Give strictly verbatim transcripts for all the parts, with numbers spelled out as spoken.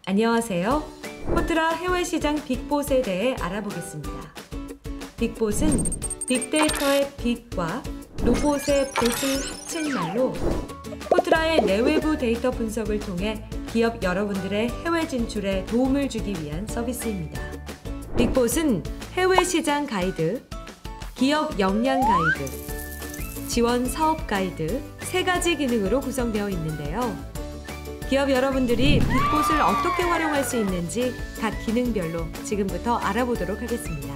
안녕하세요. 코트라 해외시장 빅봇에 대해 알아보겠습니다. 빅봇은 빅데이터의 빅과 로봇의 봇을 합친 말로 코트라의 내외부 데이터 분석을 통해 기업 여러분들의 해외 진출에 도움을 주기 위한 서비스입니다. 빅봇은 해외시장 가이드, 기업 역량 가이드, 지원 사업 가이드 세 가지 기능으로 구성되어 있는데요. 기업 여러분들이 빅봇을 어떻게 활용할 수 있는지 각 기능별로 지금부터 알아보도록 하겠습니다.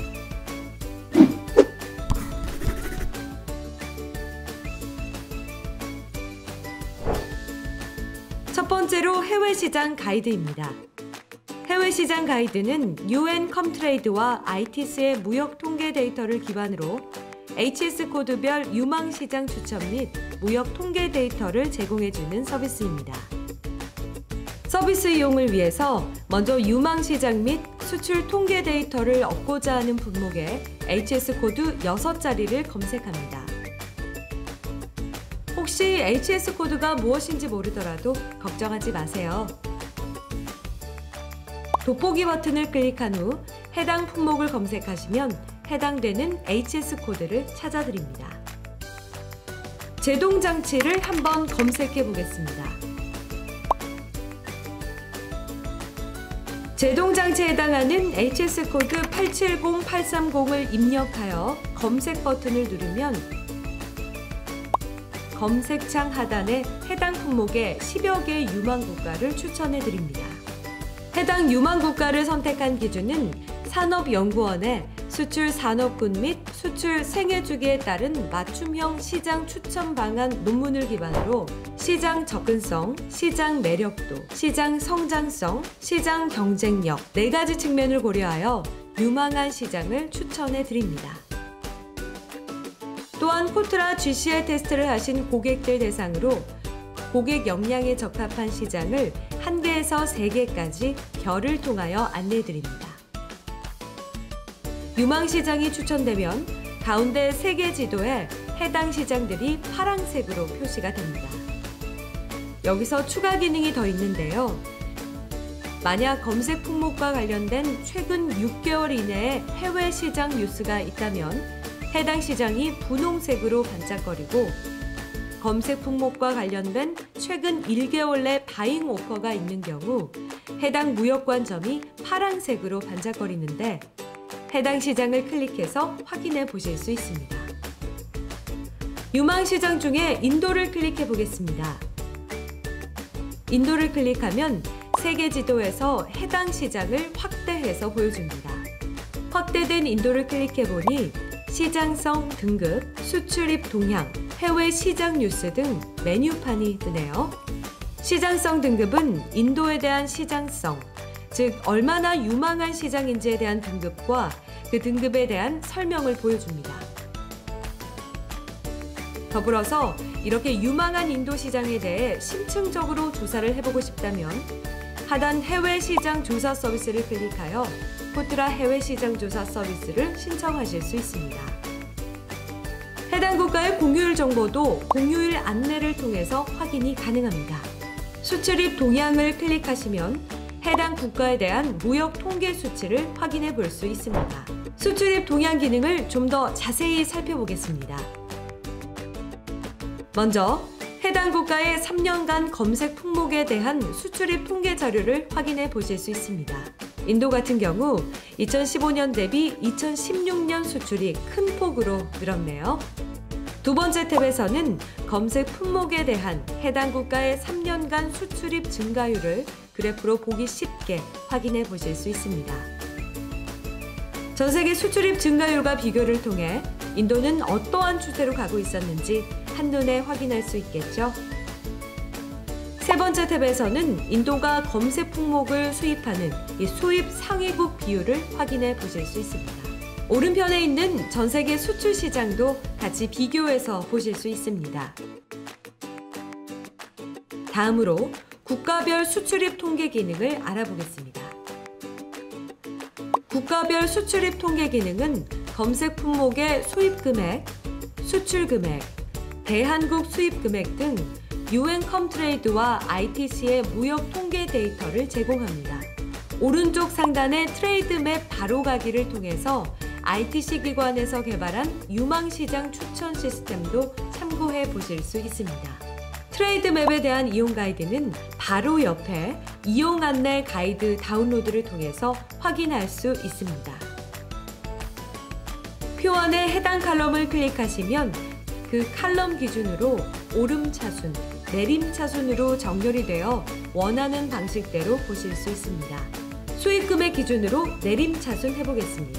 첫 번째로 해외시장 가이드입니다. 해외시장 가이드는 유엔컴트레이드와 아이티스의 무역 통계 데이터를 기반으로 에이치에스 코드별 유망시장 추천 및 무역 통계 데이터를 제공해주는 서비스입니다. 서비스 이용을 위해서 먼저 유망시장 및 수출 통계 데이터를 얻고자 하는 품목에 에이치에스 코드 여섯 자리를 검색합니다. 혹시 에이치에스 코드가 무엇인지 모르더라도 걱정하지 마세요. 돋보기 버튼을 클릭한 후 해당 품목을 검색하시면 해당되는 에이치에스 코드를 찾아드립니다. 제동장치를 한번 검색해 보겠습니다. 제동장치에 해당하는 에이치에스 코드 팔칠공 팔삼공을 입력하여 검색 버튼을 누르면 검색창 하단에 해당 품목의 십여 개 유망 국가를 추천해 드립니다. 해당 유망 국가를 선택한 기준은 산업연구원의 수출 산업군 및 수출 생애주기에 따른 맞춤형 시장 추천 방안 논문을 기반으로 시장 접근성, 시장 매력도, 시장 성장성, 시장 경쟁력 네 가지 측면을 고려하여 유망한 시장을 추천해 드립니다. 또한 코트라 지씨엘 테스트를 하신 고객들 대상으로 고객 역량에 적합한 시장을 한 개에서 세 개까지 별을 통하여 안내해 드립니다. 유망시장이 추천되면 가운데 세 개 지도에 해당 시장들이 파란색으로 표시가 됩니다. 여기서 추가 기능이 더 있는데요. 만약 검색 품목과 관련된 최근 육 개월 이내에 해외 시장 뉴스가 있다면 해당 시장이 분홍색으로 반짝거리고 검색 품목과 관련된 최근 일 개월 내 바잉 오퍼가 있는 경우 해당 무역관점이 파란색으로 반짝거리는데 해당 시장을 클릭해서 확인해 보실 수 있습니다. 유망시장 중에 인도를 클릭해 보겠습니다. 인도를 클릭하면 세계 지도에서 해당 시장을 확대해서 보여줍니다. 확대된 인도를 클릭해 보니 시장성 등급, 수출입 동향, 해외 시장 뉴스 등 메뉴판이 뜨네요. 시장성 등급은 인도에 대한 시장성, 즉 얼마나 유망한 시장인지에 대한 등급과 그 등급에 대한 설명을 보여줍니다. 더불어서 이렇게 유망한 인도 시장에 대해 심층적으로 조사를 해보고 싶다면 하단 해외 시장 조사 서비스를 클릭하여 코트라 해외 시장 조사 서비스를 신청하실 수 있습니다. 해당 국가의 공휴일 정보도 공휴일 안내를 통해서 확인이 가능합니다. 수출입 동향을 클릭하시면 해당 국가에 대한 무역 통계 수치를 확인해 볼 수 있습니다. 수출입 동향 기능을 좀 더 자세히 살펴보겠습니다. 먼저 해당 국가의 삼 년간 검색 품목에 대한 수출입 통계 자료를 확인해 보실 수 있습니다. 인도 같은 경우 이천십오 년 대비 이천십육 년 수출이 큰 폭으로 늘었네요. 두 번째 탭에서는 검색 품목에 대한 해당 국가의 삼 년간 수출입 증가율을 그래프로 보기 쉽게 확인해 보실 수 있습니다. 전 세계 수출입 증가율과 비교를 통해 인도는 어떠한 추세로 가고 있었는지 한눈에 확인할 수 있겠죠. 세 번째 탭에서는 인도가 검색 품목을 수입하는 이 수입 상위국 비율을 확인해 보실 수 있습니다. 오른편에 있는 전 세계 수출 시장도 같이 비교해서 보실 수 있습니다. 다음으로 국가별 수출입 통계 기능을 알아보겠습니다. 국가별 수출입 통계 기능은 검색 품목의 수입 금액, 수출 금액, 대한국 수입 금액 등 유엔컴트레이드와 아이티씨의 무역 통계 데이터를 제공합니다. 오른쪽 상단의 트레이드맵 바로가기를 통해서 아이티씨 기관에서 개발한 유망시장 추천 시스템도 참고해 보실 수 있습니다. 트레이드맵에 대한 이용 가이드는 바로 옆에 이용 안내 가이드 다운로드를 통해서 확인할 수 있습니다. 표안의 해당 칼럼을 클릭하시면 그 칼럼 기준으로 오름 차순, 내림 차순으로 정렬이 되어 원하는 방식대로 보실 수 있습니다. 수익금액 기준으로 내림 차순 해보겠습니다.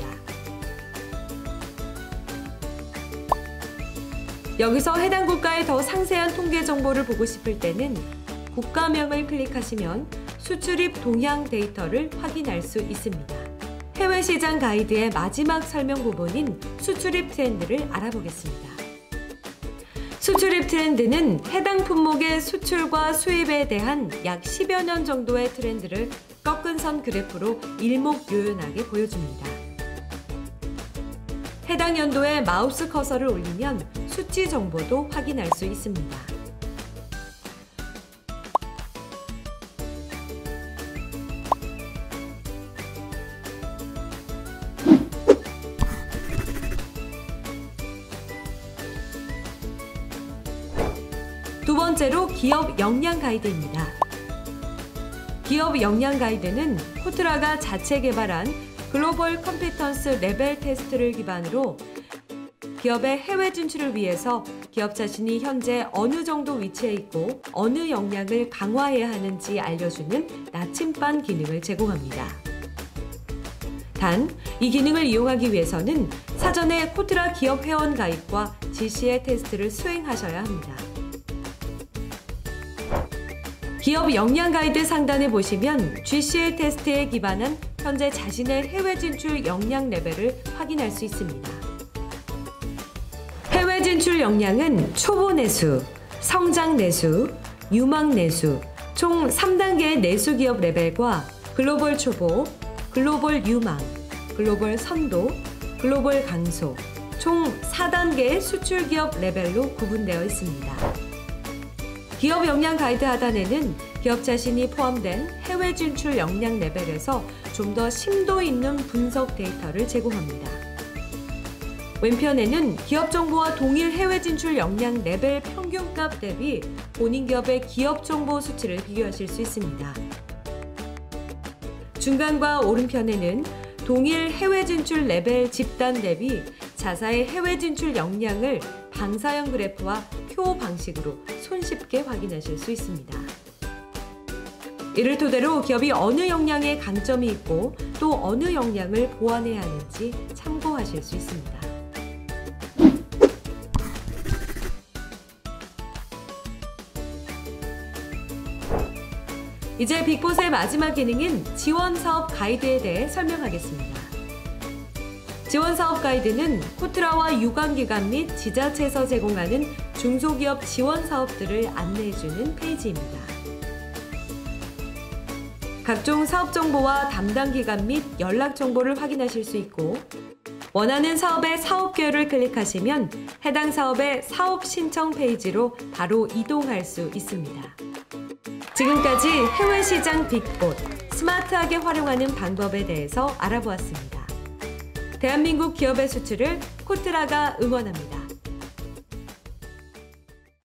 여기서 해당 국가의 더 상세한 통계 정보를 보고 싶을 때는 국가명을 클릭하시면 수출입 동향 데이터를 확인할 수 있습니다. 해외 시장 가이드의 마지막 설명 부분인 수출입 트렌드를 알아보겠습니다. 수출입 트렌드는 해당 품목의 수출과 수입에 대한 약 십여 년 정도의 트렌드를 꺾은 선 그래프로 일목요연하게 보여줍니다. 해당 연도에 마우스 커서를 올리면 수치 정보도 확인할 수 있습니다. 두 번째로 기업 역량 가이드입니다. 기업 역량 가이드는 코트라가 자체 개발한 글로벌 컴피턴스 레벨 테스트를 기반으로 기업의 해외 진출을 위해서 기업 자신이 현재 어느 정도 위치에 있고 어느 역량을 강화해야 하는지 알려주는 나침반 기능을 제공합니다. 단, 이 기능을 이용하기 위해서는 사전에 코트라 기업 회원 가입과 지시의 테스트를 수행하셔야 합니다. 기업 역량 가이드 상단에 보시면 지씨엘 테스트에 기반한 현재 자신의 해외 진출 역량 레벨을 확인할 수 있습니다. 해외 진출 역량은 초보 내수, 성장 내수, 유망 내수, 총 삼 단계의 내수 기업 레벨과 글로벌 초보, 글로벌 유망, 글로벌 선도, 글로벌 강소, 총 사 단계의 수출 기업 레벨로 구분되어 있습니다. 기업 역량 가이드 하단에는 기업 자신이 포함된 해외 진출 역량 레벨에서 좀 더 심도 있는 분석 데이터를 제공합니다. 왼편에는 기업 정보와 동일 해외 진출 역량 레벨 평균값 대비 본인 기업의 기업 정보 수치를 비교하실 수 있습니다. 중간과 오른편에는 동일 해외 진출 레벨 집단 대비 자사의 해외 진출 역량을 방사형 그래프와 표 방식으로 손쉽게 확인하실 수 있습니다. 이를 토대로 기업이 어느 역량에 강점이 있고 또 어느 역량을 보완해야 하는지 참고하실 수 있습니다. 이제 빅봇의 마지막 기능인 지원사업 가이드에 대해 설명하겠습니다. 지원사업 가이드는 코트라와 유관기관 및 지자체에서 제공하는 중소기업 지원사업들을 안내해주는 페이지입니다. 각종 사업 정보와 담당 기관 및 연락 정보를 확인하실 수 있고 원하는 사업의 사업 계열을 클릭하시면 해당 사업의 사업 신청 페이지로 바로 이동할 수 있습니다. 지금까지 해외 시장 빅봇, 스마트하게 활용하는 방법에 대해서 알아보았습니다. 대한민국 기업의 수출을 코트라가 응원합니다.